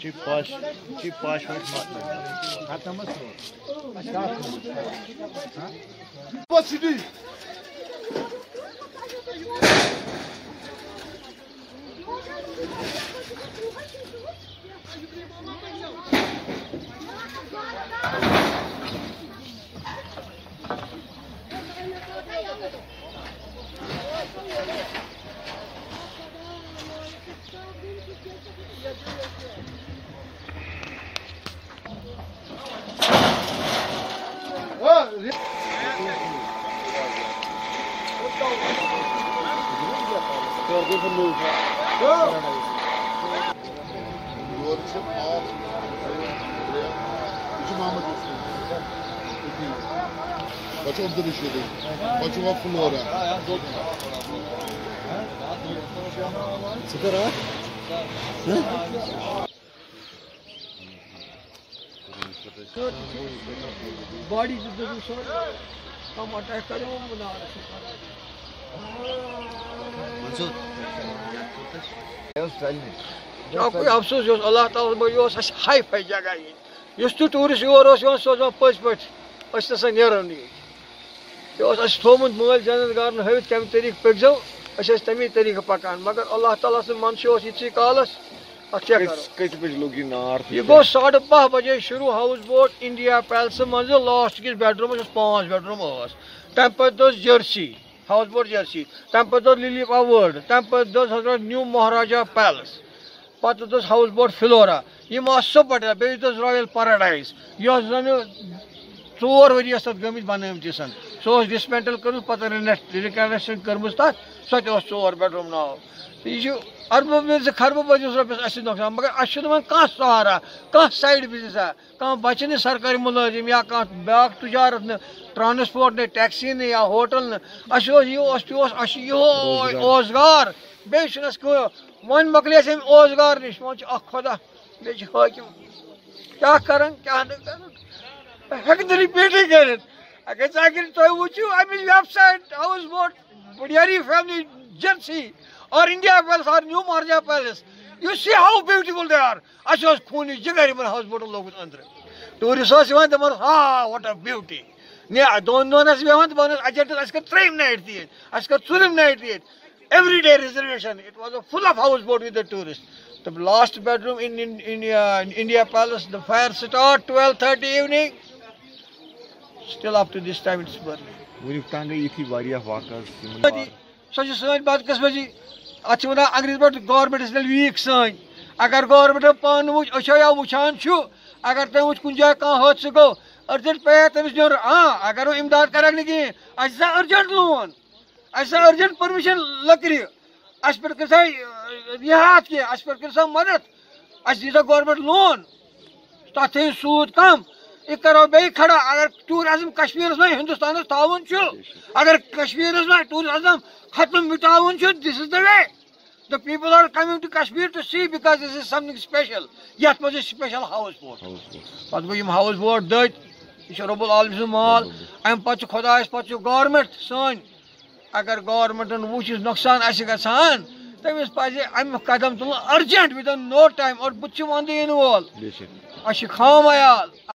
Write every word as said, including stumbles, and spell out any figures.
Cheap posh, cheap posh was not. What's he doing? What's on the issue? What's on Flora? Body is the so come attack karo muna کوئی افسوس اللہ تعالیٰ یہ hi fi جگہ یہ اس tourist your سوزان پز پہ نسا نیرو یہ تھومت مل جنت گارن ہاوت کم طریقہ پکزو اچھے تمی طریقہ پکان مگر اللہ تعالیٰ سن منشی یہ کالس یہ گو ساڑھے بہ بجے شروع ہاؤس بوٹ انڈیا پیلس مز لاسٹ کس بیڈ روم پانچ بیڈ روم تمہ پہ جرسی ہاؤس بوٹ جرسی تمہ پہ للی اوارڈ تمہ پہ حضرت نیو مہاراجا پیلس پتہ ہاؤس بوٹ فلورا یہ سپٹ بیس رائل پیراڈائز یہ زن ژور ؤری ٲس تتھ گٔمٕتۍ بنٲومٕتۍ سن سۄ ٲس ڈسمینٹل کٔرمٕژ پتہٕ رِکنسٹرکٹ کٔرمٕژ تتھ سۄ تہِ ٲس ژور بیڈ روم ناو یہ چھُ اربہٕ بٔرۍ زٕ خربہٕ بٔرۍزِس رۄپیس اَسہِ نۄقصان مگر اَسہِ چھُنہٕ وۄنۍ کانٛہہ سہارا کانٛہہ سایڈ بِزنِسا کانٛہہ بچہِ نہٕ سرکٲری مُلٲزِم یا کانٛہہ بیٛاکھ تجارت نہٕ ٹرانسپورٹ نہٕ ٹیکسی نہٕ یا ہوٹل نہٕ اَسہِ اوس یہِ اوس تہِ اوس اَسہِ چھُ یِہوے اوزگار بیٚیہِ چھُنہٕ اَسہِ کٲم وۄنۍ مۄکلے اَسہِ اَمہِ اوزگار نِش وۄنۍ چھُ اکھ خۄدا بیٚیہِ چھِ حٲکِم کیٛاہ کران کیٛاہ نہٕ کران ہٮ۪کہٕ نہٕ رِپیٖٹٕے کٔرِتھ اگر ژٕ اگر تُہۍ وٕچھِو اَمِچ ویب سایٹ ہاوُس بوٹ بُڈیاری فیملی جرسی اور انڈیا پیلس اور New Maharaja Palace you see how beautiful they are اَسہِ اوس خوٗنٕچ جِگر یِمن ہاوُس بوٹن لوگمُت أنٛدرٕ ٹوٗرِسٹ ٲسۍ یِوان دَپان ہا واٹ اَ بیوٹی دۄن دۄہن ٲسۍ بیٚہوان دَپان ٲسۍ اَجنٹس اَسہِ کٔر ترٛیٚیِم نایٹ تہِ ییٚتہِ اَسہِ کٔر ژوٗرِم نایٹ تہِ ییٚتہِ every day reservation it was a full of houseboat with the tourist the last bedroom in, in, in uh, India Palace, the fire start twelve thirty evening. Still up to this time it's burning. When you can't get you various workers. So just so bad qismati achuna angrez but government is still weak sign. Agar government pan wuch achaya wuchan chu agar te wuch kunja ka hadse go urgent pay temis jor ha agar wo imdad karak ne ki aisa urgent loan aisa urgent permission lakri as per kasai rihat ke as per kasai madad as disa government loan tathe sood kam یہ کرو بیٚیہِ کھڑا اگر tourism کشمیٖرس منٛز ہندوستانس تھاوُن چھُ اگر کشمیٖرس منٛز ٹوٗرِزم ختم مٹاوُن چھُ this is the way the people are coming to Kashmir to see because this is something special یتھ منٛز چھِ سپیشل ہاوُس بوٹ پتہٕ گوٚو یِم ہاوُس بوٹ دٔدۍ یہِ چھُ رۄب العالمین سُنٛد مال امہِ پتہٕ چھُ خۄدایس پتہٕ چھُ گورمنٹ سٲنۍ اگر گورمنٹن وٕچھ یُس نۄقصان آسہِ گژھان تٔمِس پزِ امیُک قدم تُلُن urgent within no time اور بُتھِ چھُ ونٛدٕ یِنہٕ وول اَسہِ چھِ خام عیال